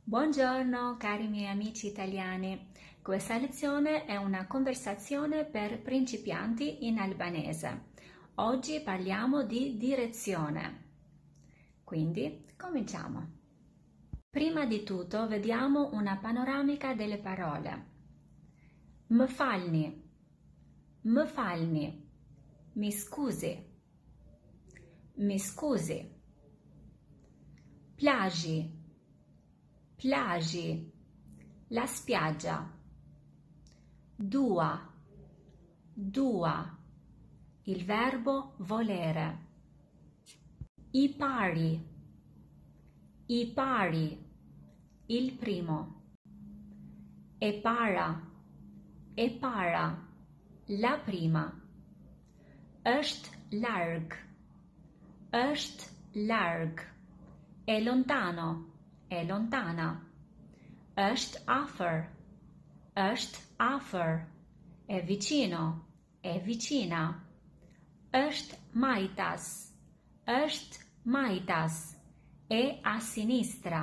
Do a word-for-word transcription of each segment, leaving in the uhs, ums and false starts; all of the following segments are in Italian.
Buongiorno cari miei amici italiani, questa lezione è una conversazione per principianti in albanese. Oggi parliamo di direzione. Quindi cominciamo. Prima di tutto vediamo una panoramica delle parole. Më falni, më falni, mi scusi, mi scusi. Plagi, plagi, la spiaggia. Dua, dua, il verbo volere. I pari, i pari, il primo. E para, e para, la prima. Është larg, është larg. È lontano, è lontana. Është afër, është afër. È vicino, è vicina. Është majtas, është majtas. È a sinistra.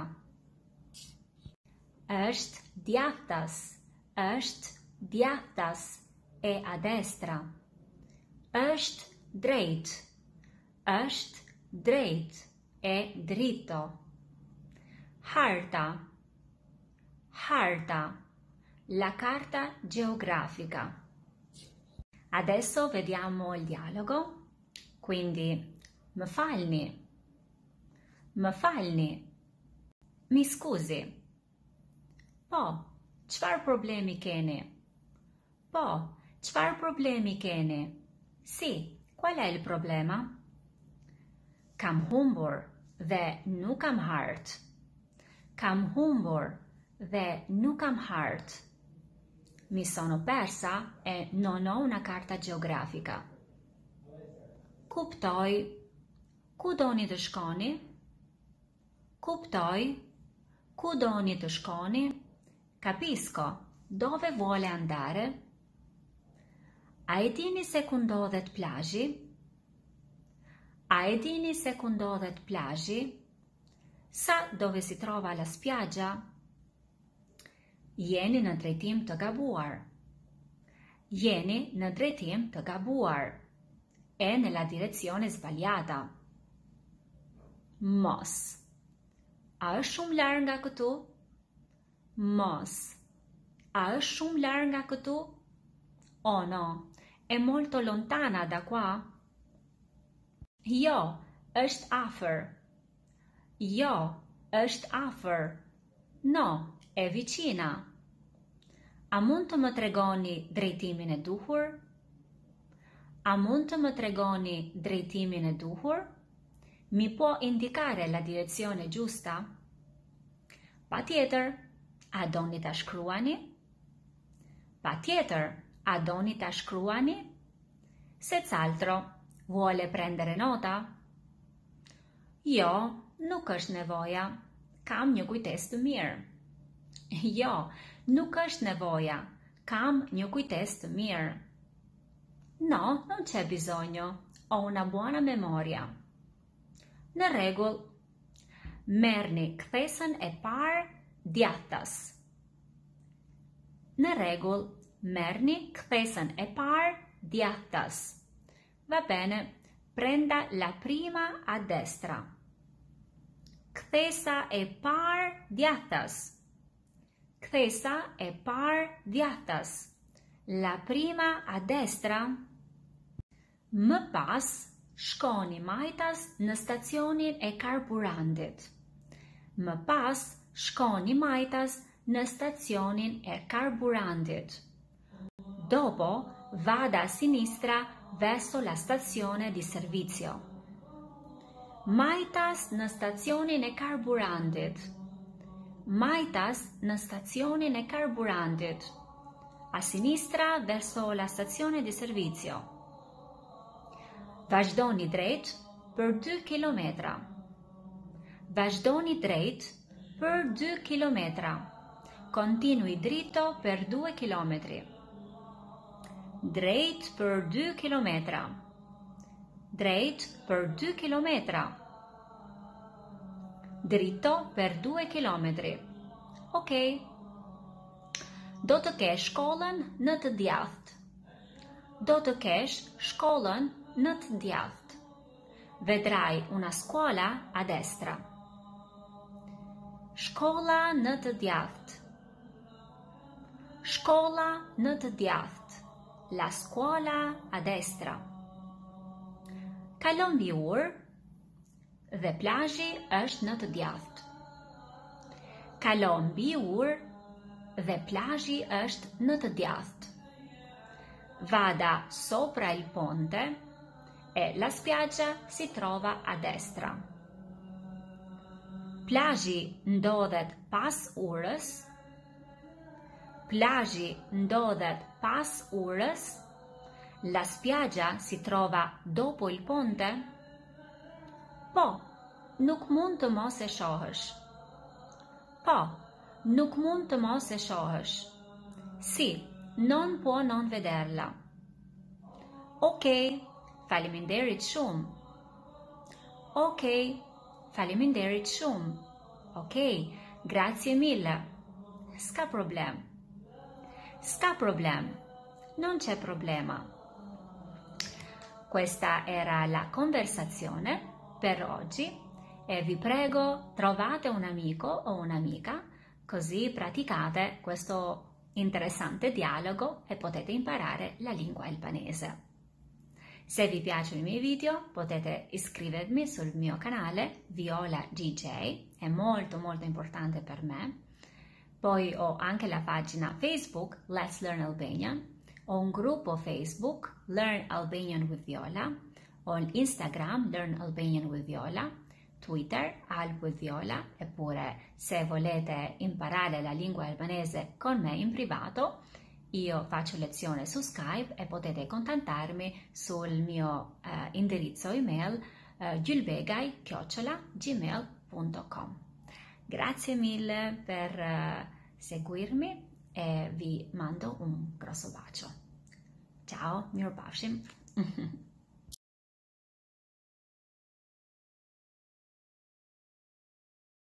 Është djathtas, është djathtas. È a destra. Është drejt, është drejt. È dritto. Harta, harta, la carta geografica. Adesso vediamo il dialogo. Quindi, më falni, më falni, mi scusi. Po, çfarë problemi keni? Po, çfarë problemi keni? Sì, qual è il problema? Kam humbur dhe nuk kam hart. Kam humbur dhe nuk kam hart. Mi sono persa e non ho una carta geografica. Kuptoj. Ku doni të shkoni? Kuptoj. Ku doni të shkoni? Capisco. Dove vuole andare? A e dini se ku ndodhet plazhi? A e dini se ku ndodhet plazhi? Sa dove si trova la spiaggia? Jeni në drejtim të gabuar. Jeni në drejtim të gabuar. È nella direzione sbagliata. Mos. A është shumë larg nga këtu? Mos. A është shumë larg nga këtu? Oh no, è molto lontana da qua. Jo, është afër. Jo, është afër. No, è vicina. A mund të më tregoni drejtimin e duhur? A mund të më tregoni drejtimin e duhur? Mi può indicare la direzione giusta? Patjetër, a doni ta shkruani? Patjetër, a doni ta shkruani? Senz'altro. Vuole prendere nota? Jo, nuk është nevoja. Kam një kujtesë të mirë. Jo, nuk është nevoja. Kam një kujtesë të mirë. No, non c'è bisogno. Ho una buona memoria. Në rregull. Merrni kthesën e parë djathtas. Në rregull. Merrni kthesën e parë djathtas. Va bene, prenda la prima a destra. Kthesa e parë djathtas. Kthesa e parë djathtas. La prima a destra. Më pas, shkoni majtas në stacionin e karburantit. Më pas, shkoni majtas në stacionin e karburantit. Dopo, vada a sinistra verso la stazione di servizio. Majtas në stacionin e karburantit. Majtas në stacionin e karburantit. A sinistra verso la stazione di servizio. Vazhdoni drejt për dy kilometra. Vazhdoni drejt për dy kilometra. Continui dritto per due chilometri. Drejt për dy kilometra. Drejt për dy kilometra. Dritto per due chilometri. Ok. Do të kesh shkollën në të djathtë. Do të kesh shkollën në të djathtë. Vedrai una scuola a destra. Shkolla në të djathtë. Shkolla në të djathtë. La scuola a destra. Kalon mbi ur dhe plazhi është në të djathtë. Kalon mbi ur dhe plazhi është në të djathtë. Vada sopra il ponte e la spiaggia si trova a destra. Plazhi ndodhet pas urës. Plazhi ndodhet pas urës. La spiaggia si trova dopo il ponte. Po, nuk mund të mos e shohësh. Po, nuk mund të mos e shohësh. Si, non può non vederla. Ok, faleminderit shumë. Ok, faleminderit shumë. Ok, grazie mille. S'ka problem. S'ka problem. Non c'è problema. Questa era la conversazione per oggi e vi prego trovate un amico o un'amica così praticate questo interessante dialogo e potete imparare la lingua albanese. Se vi piacciono i miei video potete iscrivervi sul mio canale Viola D J, è molto molto importante per me. Poi ho anche la pagina Facebook Let's Learn Albanian, ho un gruppo Facebook Learn Albanian with Viola, ho l'Instagram Learn Albanian with Viola, Twitter Alb with Viola, eppure se volete imparare la lingua albanese con me in privato, io faccio lezione su Skype e potete contattarmi sul mio eh, indirizzo email eh, gjulbegaj chiocciola gmail punto com. Grazie mille per eh, seguirmi e vi mando un grosso bacio. Ciao, mirupafshim.